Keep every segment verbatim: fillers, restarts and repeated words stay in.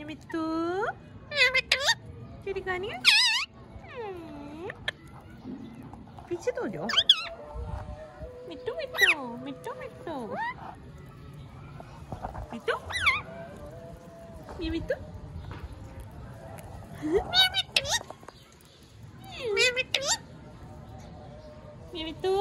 मिया मिट्टू चोरी खानी है। पीछे तो जाओ। मिट्टू मिट्टू मिट्टू मिट्टू मिट्टू मिया मिट्टू मिया मिट्टू मिया मिट्टू मिया मिट्टू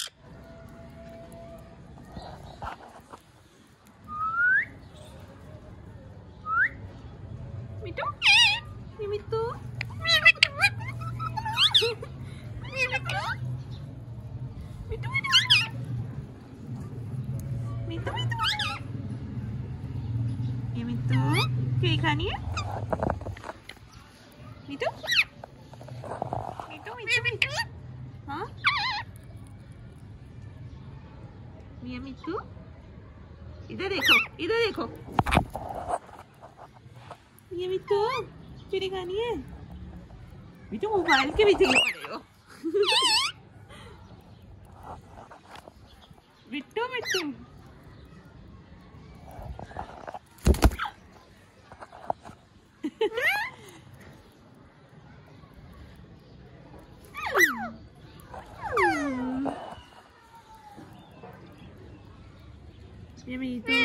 Mitu, Mitu, Mitu, Mitu, Mitu, ये मिट्टू चोरी खानी है। मिट्टू मिट्टू मिट्टू मिट्टू हाँ मिया मिट्टू इधर देखो इधर देखो। ये मिट्टू चोरी खानी है। मिट्टू मोबाइल के पीछे क्यों पड़े हो? मिट्टू मिट्टू ये मिट्टू